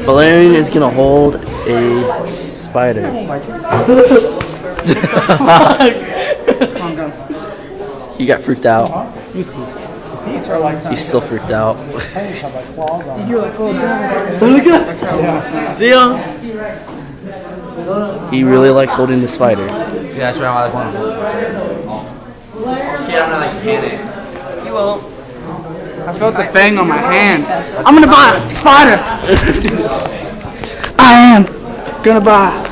Valerian is gonna hold a spider. He got freaked out. He's still freaked out. See ya. He really likes holding the spider. Yeah, that's why I like one. I'm scared I'm gonna like panic. You won't. I felt the fang on my hand. I'm gonna buy a spider. I am gonna buy